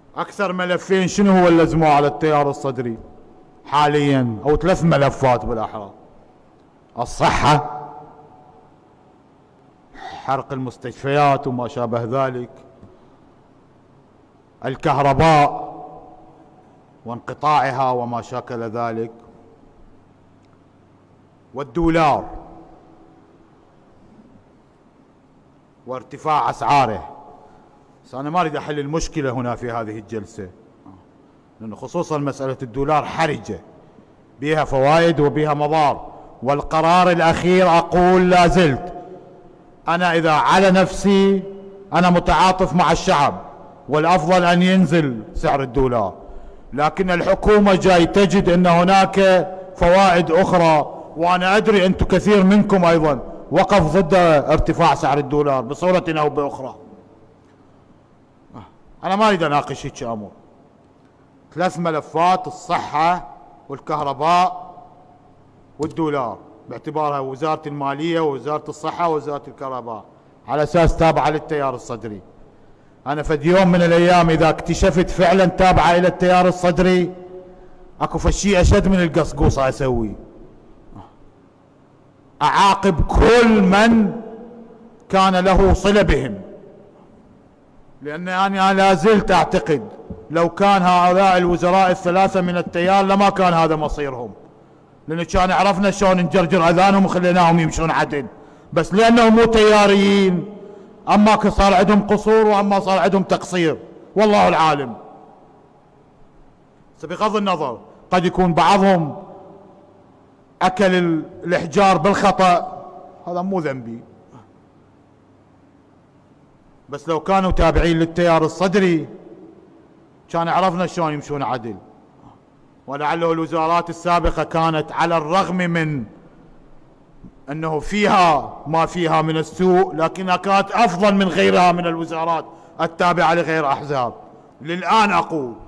أكثر ملفين شنو هو اللي لزموه على التيار الصدري حاليا، أو 3 ملفات بالأحرى: الصحة، حرق المستشفيات وما شابه ذلك، الكهرباء وانقطاعها وما شاكل ذلك، والدولار وارتفاع أسعاره. بس أنا ما أريد أحل المشكلة هنا في هذه الجلسة، لأن خصوصا مسألة الدولار حرجة، بها فوائد وبها مضار، والقرار الأخير أقول لا زلت أنا إذا على نفسي أنا متعاطف مع الشعب، والأفضل أن ينزل سعر الدولار، لكن الحكومة جاي تجد أن هناك فوائد أخرى، وأنا أدري أنتم كثير منكم أيضا وقف ضد ارتفاع سعر الدولار بصورة أو بأخرى. أنا ما أريد أناقش هيك أمور. 3 ملفات: الصحة والكهرباء والدولار، باعتبارها وزارة المالية ووزارة الصحة ووزارة الكهرباء، على أساس تابعة للتيار الصدري. أنا فد يوم من الأيام إذا اكتشفت فعلا تابعة إلى التيار الصدري، أكو فشي أشد من القصقوصة أسوي، أعاقب كل من كان له صلة بهم، لأن أنا لا زلت أعتقد لو كان هؤلاء الوزراء ال3 من التيار لما كان هذا مصيرهم، لأن كان عرفنا شلون نجرجر أذانهم وخليناهم يمشون عدل، بس لأنهم مو تياريين أما صار عندهم قصور وأما صار عندهم تقصير، والله العالم. بغض النظر قد يكون بعضهم أكل الإحجار بالخطأ، هذا مو ذنبي، بس لو كانوا تابعين للتيار الصدري كان عرفنا شلون يمشون عدل. ولعله الوزارات السابقة كانت على الرغم من أنه فيها ما فيها من السوء، لكنها كانت أفضل من غيرها من الوزارات التابعة لغير أحزاب. للآن أقول